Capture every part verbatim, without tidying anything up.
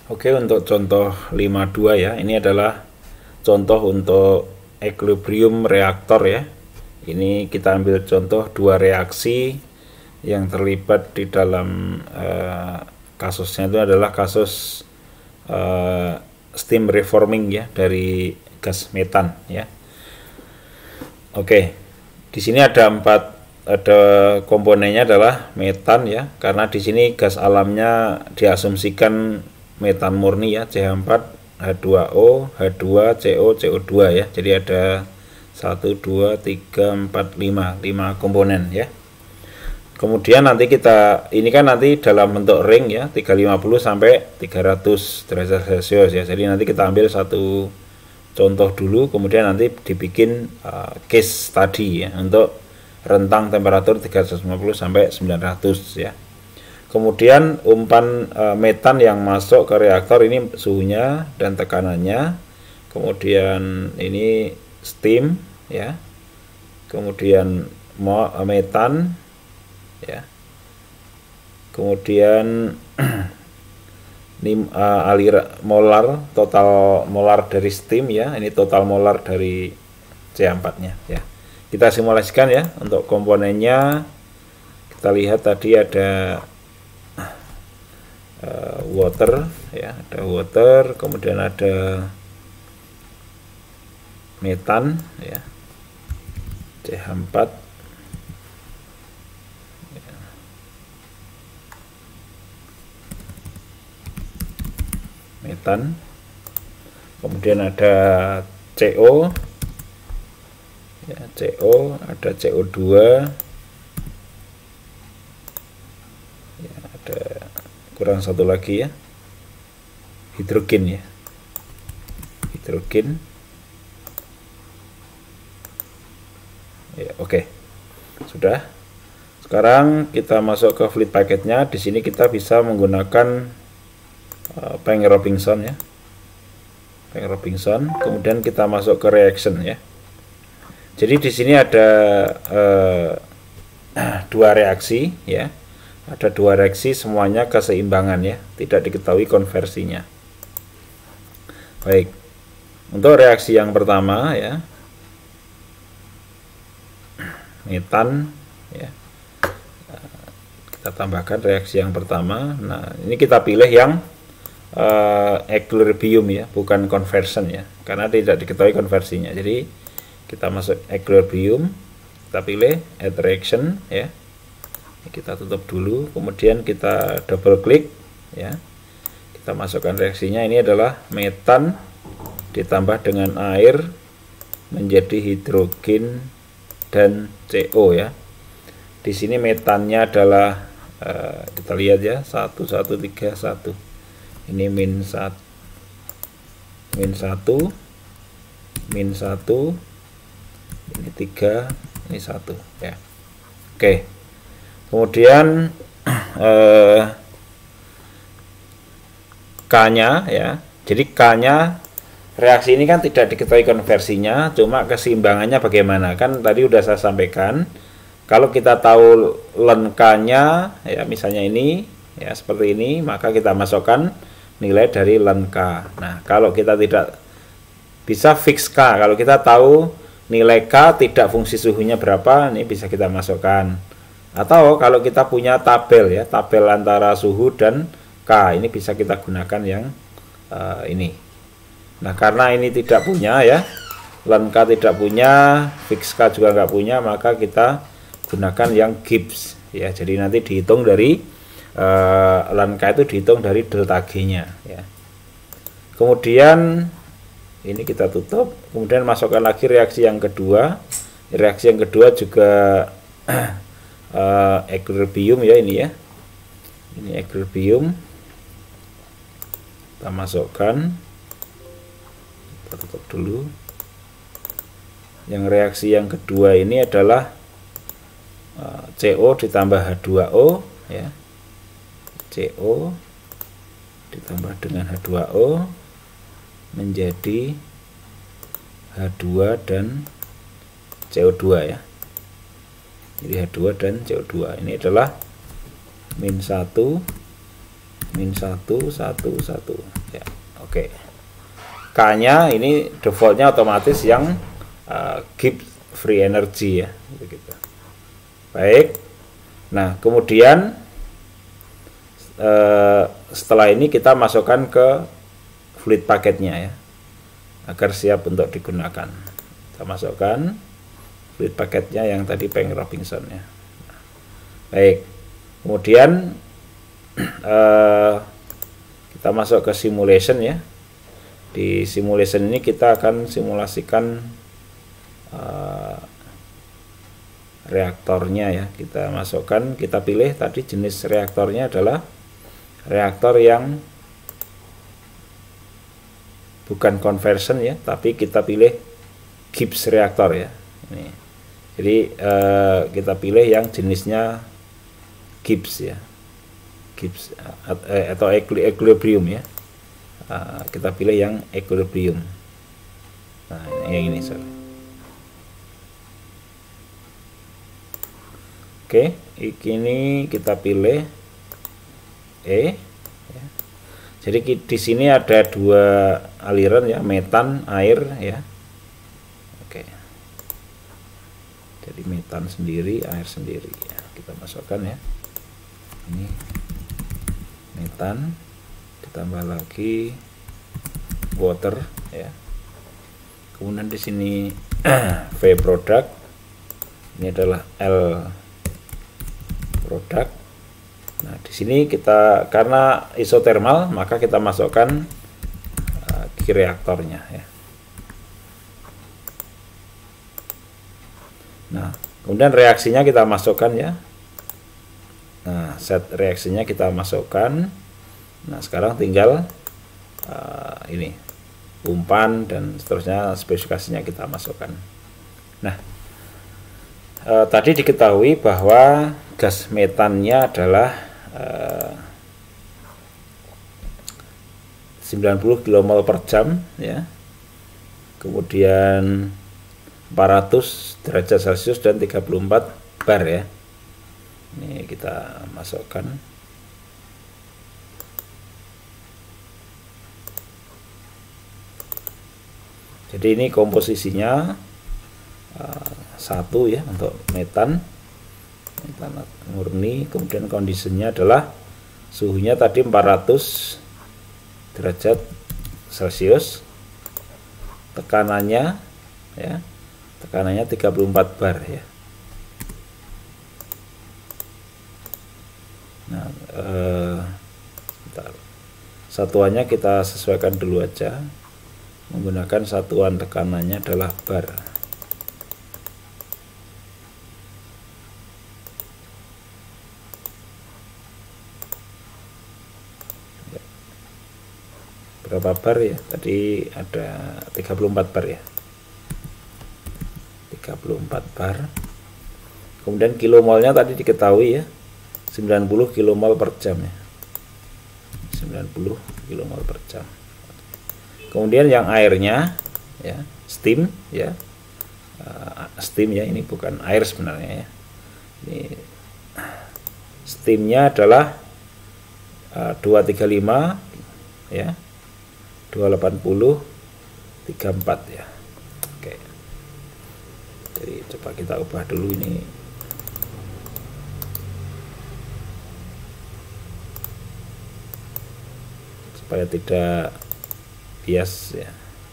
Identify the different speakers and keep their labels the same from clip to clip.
Speaker 1: Oke, untuk contoh lima puluh dua ya, ini adalah contoh untuk equilibrium reaktor ya. Ini kita ambil contoh dua reaksi yang terlibat di dalam uh, kasusnya itu adalah kasus uh, steam reforming ya dari gas metan ya. Oke, di sini ada empat, ada komponennya adalah metan ya, karena di sini gas alamnya diasumsikan metan murni ya, C H empat, H dua O, H dua, C O, C O dua ya. Jadi ada satu, dua, tiga, empat, lima, lima komponen ya. Kemudian nanti kita, ini kan nanti dalam bentuk ring ya, tiga ratus lima puluh sampai tiga ratus derajat Celcius ya. Jadi nanti kita ambil satu contoh dulu, kemudian nanti dibikin uh, case study ya untuk rentang temperatur tiga ratus lima puluh sampai sembilan ratus ya. Kemudian umpan e, metan yang masuk ke reaktor ini suhunya dan tekanannya. Kemudian ini steam ya. Kemudian mo, e, metan ya. Kemudian ini e, alir molar, total molar dari steam ya. Ini total molar dari C empat-nya ya. Kita simulasikan ya untuk komponennya. Kita lihat tadi ada Uh, water ya, ada water, kemudian ada metan ya, C H empat ya. Metan, kemudian ada C O ya, C O, ada C O dua ya, ada kurang satu lagi ya, hidrogen ya, hidrogen ya. Oke, sudah. Sekarang kita masuk ke fluid packetnya. Di sini kita bisa menggunakan uh, Peng-Robinson ya, Peng-Robinson. Kemudian kita masuk ke reaction ya. Jadi di sini ada uh, dua reaksi ya. Ada dua reaksi, semuanya keseimbangan ya, tidak diketahui konversinya. Baik, untuk reaksi yang pertama ya, metan ya, kita tambahkan reaksi yang pertama. Nah, ini kita pilih yang uh, equilibrium ya, bukan conversion ya, karena tidak diketahui konversinya. Jadi kita masuk equilibrium, kita pilih add reaction ya. Kita tutup dulu, kemudian kita double klik ya, kita masukkan reaksinya. Ini adalah metan ditambah dengan air menjadi hidrogen dan C O ya. Di sini metannya adalah uh, kita lihat ya, satu satu tiga satu. Ini min satu, min satu, min satu, ini tiga, ini satu ya. Oke. Kemudian eh, K-nya ya. Jadi K-nya, reaksi ini kan tidak diketahui konversinya, cuma keseimbangannya bagaimana. Kan tadi udah saya sampaikan, kalau kita tahu len K-nya ya, misalnya ini ya seperti ini, maka kita masukkan nilai dari len K. Nah, kalau kita tidak bisa fix K, kalau kita tahu nilai K tidak fungsi suhunya berapa, ini bisa kita masukkan. Atau kalau kita punya tabel ya, tabel antara suhu dan K, ini bisa kita gunakan yang uh, ini. Nah, karena ini tidak punya ya, len K tidak punya, fix K juga nggak punya, maka kita gunakan yang Gibbs ya. Jadi nanti dihitung dari uh, len K itu dihitung dari delta G-nya ya. Kemudian ini kita tutup, kemudian masukkan lagi reaksi yang kedua. Reaksi yang kedua juga Uh, equilibrium ya, ini ya, ini equilibrium, kita masukkan, kita tutup dulu. Yang reaksi yang kedua ini adalah uh, C O ditambah H dua O ya, C O ditambah dengan H dua O menjadi H dua dan C O dua ya. Jadi H dua dan C O dua ini adalah min satu, min satu satu satu ya. Oke, K nya ini defaultnya otomatis yang uh, Gibbs free energy ya, begitu. Baik, nah kemudian uh, setelah ini kita masukkan ke fluid paketnya ya, agar siap untuk digunakan. Kita masukkan fluid paketnya yang tadi Peng Robinson ya. Baik, kemudian uh, kita masuk ke simulation ya. Di simulation ini kita akan simulasikan uh, reaktornya ya. Kita masukkan, kita pilih tadi jenis reaktornya adalah reaktor yang bukan conversion ya, tapi kita pilih Gibbs reaktor ya. Ini. Jadi uh, kita pilih yang jenisnya Gibbs ya. Gibbs atau equilibrium ya, uh, kita pilih yang equilibrium. Nah ini yang ini sorry. Oke, ini kita pilih E ya. Jadi di sini ada dua aliran ya, metan, air ya. Oke, jadi metan sendiri, air sendiri ya. Kita masukkan ya, ini metan, ditambah lagi water ya. Kemudian di sini V product, ini adalah L product. Nah di sini kita karena isotermal maka kita masukkan uh, Q reaktornya ya. Nah kemudian reaksinya kita masukkan ya. Nah, set reaksinya kita masukkan. Nah, sekarang tinggal uh, ini umpan dan seterusnya, spesifikasinya kita masukkan. Nah, uh, tadi diketahui bahwa gas metannya adalah uh, sembilan puluh kilomol per jam ya. Kemudian empat ratus derajat Celcius dan tiga puluh empat bar ya. Ini kita masukkan. Jadi ini komposisinya uh, satu ya untuk metan, metan murni. Kemudian kondisinya adalah suhunya tadi empat ratus derajat Celcius, tekanannya ya, tekanannya tiga puluh empat bar ya. Nah, eh, satuannya kita sesuaikan dulu aja, menggunakan satuan tekanannya adalah bar. Berapa bar ya? Tadi ada tiga puluh empat bar ya. tiga puluh empat bar. Kemudian kilomolnya tadi diketahui ya, sembilan puluh kilomol per jam ya. sembilan puluh kilomol per jam. Kemudian yang airnya ya, steam ya. Uh, steam ya, ini bukan air sebenarnya ya. Ini steamnya adalah uh, dua ratus tiga puluh lima ya. dua ratus delapan puluh tiga puluh empat ya. Oke. Jadi coba kita ubah dulu ini. Supaya tidak bias ya.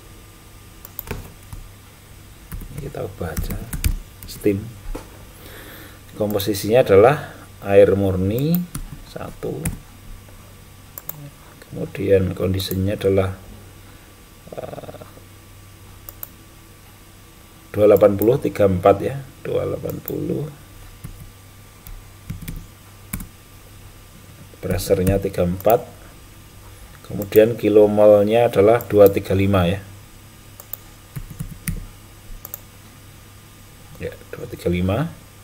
Speaker 1: Ini kita ubah aja. Steam. Komposisinya adalah air murni satu. Kemudian kondisinya adalah uh, dua ratus delapan puluh tiga puluh empat ya, dua ratus delapan puluh. Pressure-nya tiga puluh empat. Kemudian kilomolnya adalah dua ratus tiga puluh lima ya. Ya, dua ratus tiga puluh lima.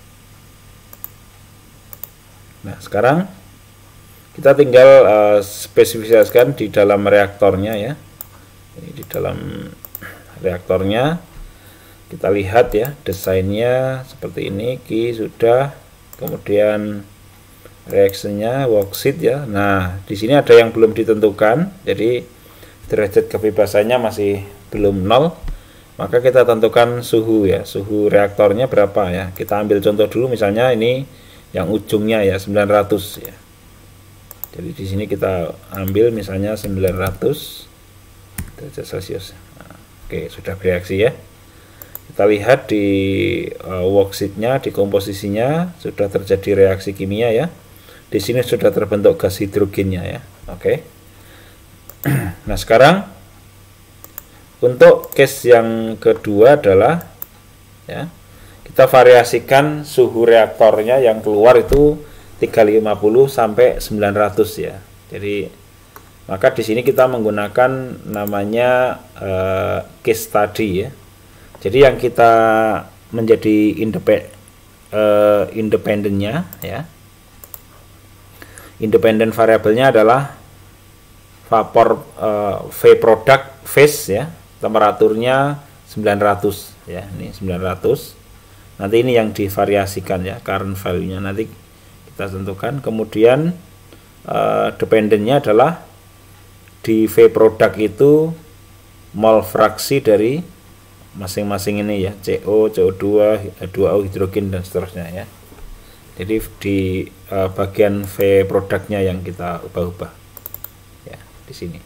Speaker 1: Nah, sekarang kita tinggal uh, spesifikasikan di dalam reaktornya ya. Ini di dalam reaktornya kita lihat ya, desainnya seperti ini. Ki sudah, kemudian reaksinya worksheet ya. Nah, di sini ada yang belum ditentukan, jadi derajat kebebasannya masih belum nol. Maka kita tentukan suhu ya, suhu reaktornya berapa ya. Kita ambil contoh dulu, misalnya ini yang ujungnya ya sembilan ratus ya. Jadi di sini kita ambil misalnya sembilan ratus derajat Celcius. Nah, oke, sudah bereaksi ya. Kita lihat di uh, worksheetnya, di komposisinya sudah terjadi reaksi kimia ya. Di sini sudah terbentuk gas hidrogennya ya. Oke. Nah, sekarang untuk case yang kedua adalah ya, kita variasikan suhu reaktornya yang keluar itu tiga ratus lima puluh sampai sembilan ratus ya. Jadi maka di sini kita menggunakan namanya uh, case study ya. Jadi yang kita menjadi independen uh, independennya ya. Independent variabelnya adalah vapor uh, V product phase ya. Temperaturnya sembilan ratus ya, ini sembilan ratus. Nanti ini yang divariasikan ya, current value-nya nanti kita tentukan. Kemudian uh, dependennya adalah di V product itu mol fraksi dari masing-masing ini ya, C O, C O dua, H dua O, hidrogen dan seterusnya ya. Jadi di uh, bagian V produknya yang kita ubah-ubah ya di sini.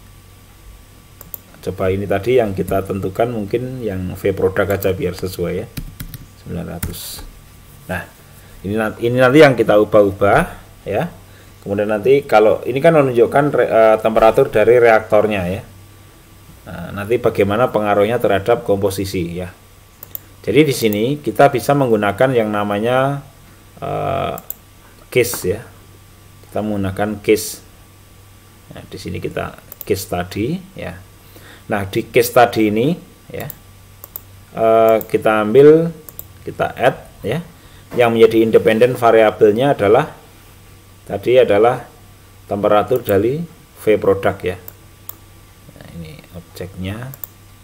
Speaker 1: Coba ini tadi yang kita tentukan mungkin yang V produk aja biar sesuai ya, sembilan ratus. Nah, ini nanti, ini nanti yang kita ubah-ubah ya. Kemudian nanti kalau ini kan menunjukkan re, uh, temperatur dari reaktornya ya. Nah, nanti bagaimana pengaruhnya terhadap komposisi ya. Jadi di sini kita bisa menggunakan yang namanya uh, case ya. Kita menggunakan case. Nah, di sini kita case tadi ya. Nah, di case tadi ini ya, uh, kita ambil, kita add ya, yang menjadi independen variabelnya adalah tadi adalah temperatur dari V produk ya. Nah, ini objeknya.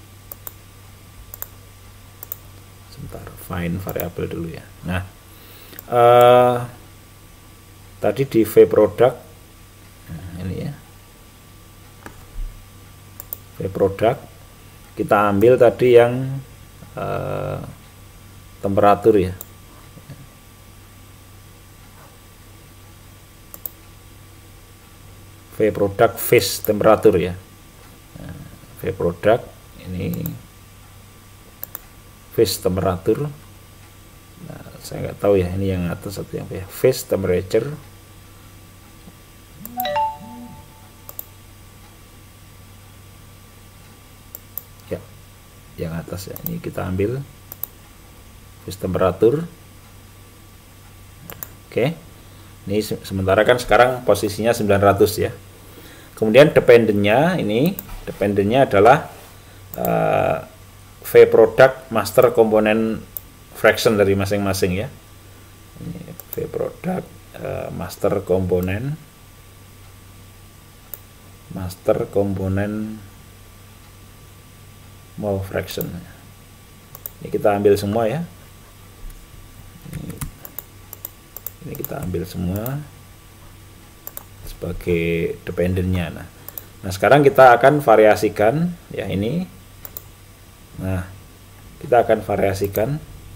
Speaker 1: Sebentar, find variabel dulu ya. Nah, uh, tadi di V produk, nah, ini ya. V produk kita ambil tadi yang uh, temperatur ya. V produk phase temperatur ya. Nah, V produk ini phase temperatur. Nah, saya nggak tahu ya ini yang atas atau yang ya. Phase temperature. Yang atas ya, ini kita ambil phase temperatur. Oke, ini sementara kan sekarang posisinya sembilan ratus ya. Kemudian dependennya ini dependennya adalah uh, V product master komponen fraction dari masing-masing ya. Ini V product uh, master komponen master komponen mole fraction. Ini kita ambil semua ya. Ini, ini kita ambil semua sebagai dependennya. Nah, nah sekarang kita akan variasikan ya ini. Nah, kita akan variasikan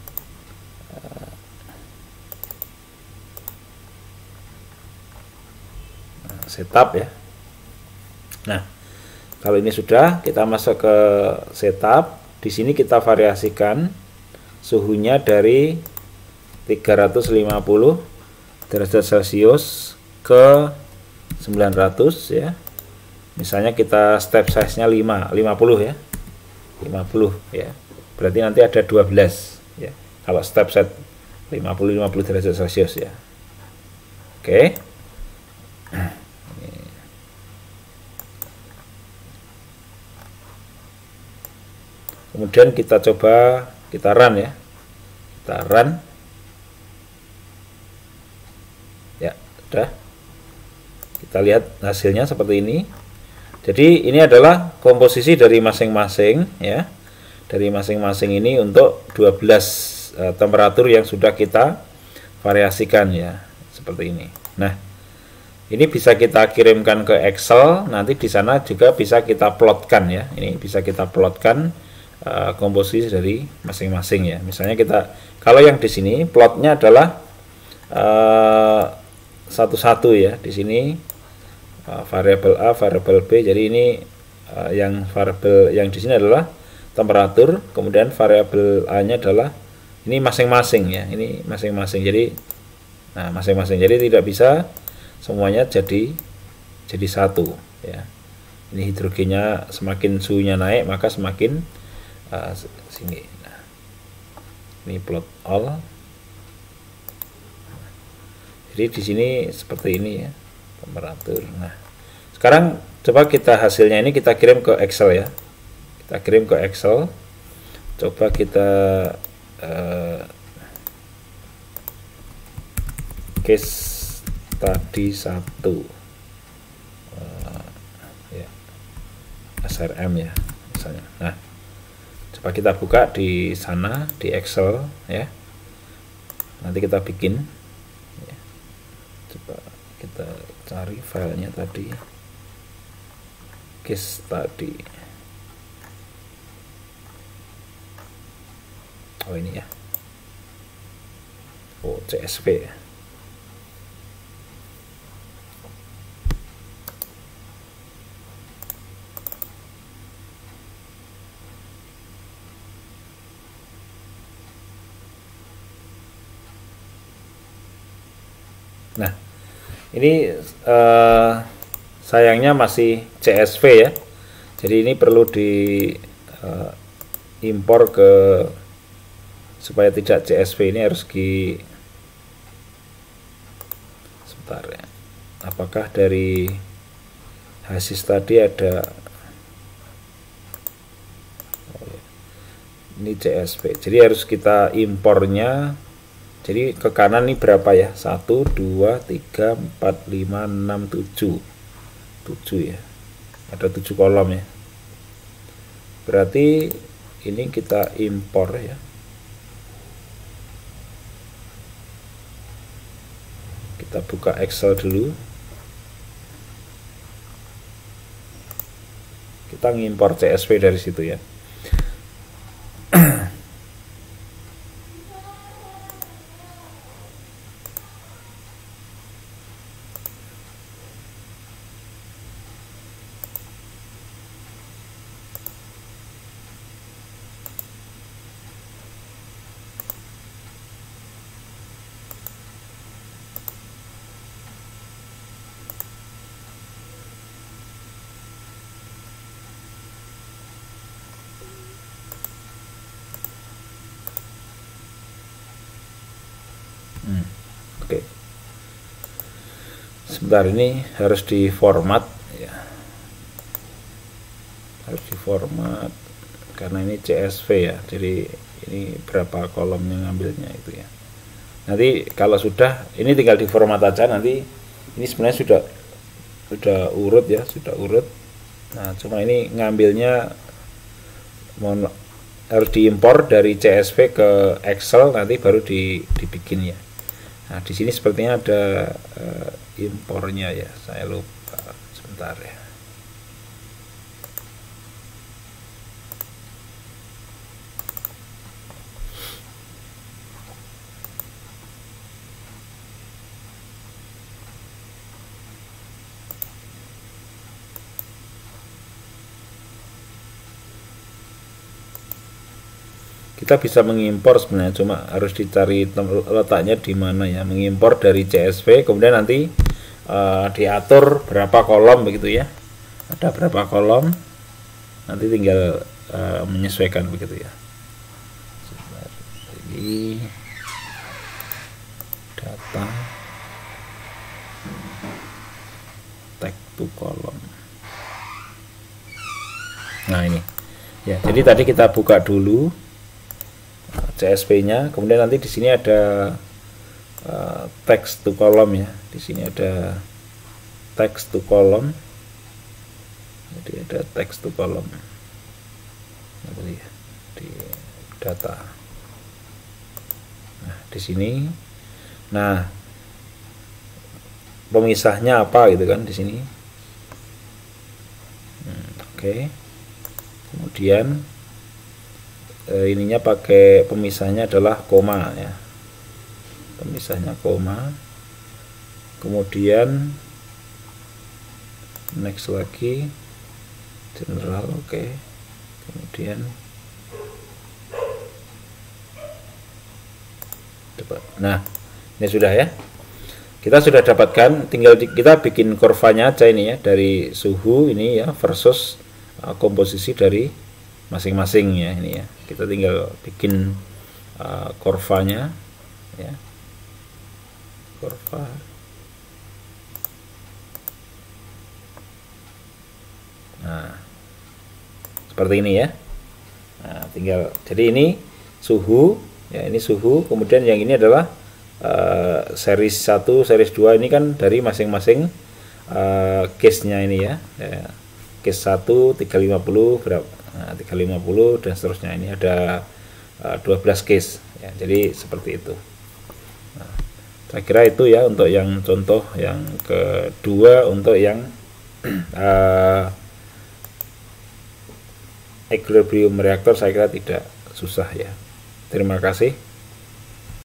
Speaker 1: nah, setup ya. Nah, kalau ini sudah, kita masuk ke setup. Di sini kita variasikan suhunya dari tiga ratus lima puluh derajat Celcius ke sembilan ratus ya. Misalnya kita step size-nya lima, lima puluh ya. lima puluh ya. Berarti nanti ada dua belas ya. Kalau step set lima puluh lima puluh derajat Celcius ya. Oke. Kemudian kita coba, kita run ya. Kita run. Ya, sudah. Kita lihat hasilnya seperti ini. Jadi ini adalah komposisi dari masing-masing ya. Dari masing-masing ini untuk dua belas uh, temperatur yang sudah kita variasikan ya, seperti ini. Nah, Ini bisa kita kirimkan ke Excel, nanti di sana juga bisa kita plotkan ya. Ini bisa kita plotkan uh, komposisi dari masing-masing ya. Misalnya kita, kalau yang di sini plotnya adalah satu-satu uh, ya. Di sini uh, variabel A, variabel B. Jadi ini uh, yang variabel yang di sini adalah temperatur, kemudian variabel A-nya adalah ini masing-masing ya. Ini masing-masing. Jadi nah masing-masing. Jadi tidak bisa semuanya jadi jadi satu ya. Ini hidrogennya semakin suhunya naik maka semakin uh, sini. Nah, ini plot all. Jadi di sini seperti ini ya temperatur. Nah, sekarang coba kita hasilnya ini kita kirim ke Excel ya. Kita kirim ke Excel. Coba kita uh, case tadi satu uh, ya, S R M ya misalnya. Nah, coba kita buka di sana di Excel ya. Nanti kita bikin ya. Coba kita cari filenya tadi, case tadi. Oh ini ya. Oh C S V ya. Nah, ini uh, sayangnya masih C S V ya. Jadi ini perlu di uh, impor ke, supaya tidak C S V ini harus di, sebentar ya. Apakah dari hasil tadi ada, ini C S V. Jadi harus kita impornya. Jadi ke kanan ini berapa ya? satu, dua, tiga, empat, lima, enam, tujuh. tujuh ya. Ada tujuh kolom ya. Berarti ini kita impor ya. Kita buka Excel dulu. Kita ngimpor C S V dari situ ya. Hmm, Oke, okay. Sebentar, ini harus diformat ya, harus diformat karena ini C S V ya. Jadi ini berapa kolomnya ngambilnya itu ya. Nanti kalau sudah, ini tinggal diformat aja. Nanti ini sebenarnya sudah sudah urut ya, sudah urut. Nah, cuma ini ngambilnya mohon, harus diimpor dari C S V ke Excel, nanti baru di, dibikin ya. Nah, di sini sepertinya ada uh, impornya ya, saya lupa, sebentar ya. Kita bisa mengimpor sebenarnya, cuma harus dicari letaknya di mana ya. Mengimpor dari C S V, kemudian nanti uh, diatur berapa kolom begitu ya. Ada berapa kolom, nanti tinggal uh, menyesuaikan begitu ya. Jadi data tag to kolom. Nah ini ya. Jadi tadi kita buka dulu C S V-nya, kemudian nanti di sini ada uh, text to column ya. Di sini ada text to column. Jadi ada text to column. Nanti ya, di data. Nah, di sini. Nah, pemisahnya apa gitu kan di sini. Hmm, oke okay. Kemudian eh, ininya pakai pemisahnya adalah koma ya, pemisahnya koma. Kemudian next lagi general, oke okay. Kemudian nah ini sudah ya, kita sudah dapatkan, tinggal di, kita bikin kurvanya aja ini ya, dari suhu ini ya versus uh, komposisi dari masing-masing ya, ini ya kita tinggal bikin uh, kurvanya ya, kurva. Nah seperti ini ya. Nah tinggal, jadi ini suhu ya, ini suhu, kemudian yang ini adalah uh, series satu, series dua, ini kan dari masing-masing uh, case-nya ini ya, ya. Case satu tiga ratus lima puluh berapa, nah, tiga ratus lima puluh dan seterusnya, ini ada uh, dua belas case ya, jadi seperti itu. Nah, saya kira itu ya untuk yang contoh yang kedua. Untuk yang uh, equilibrium reaktor saya kira tidak susah ya. Terima kasih.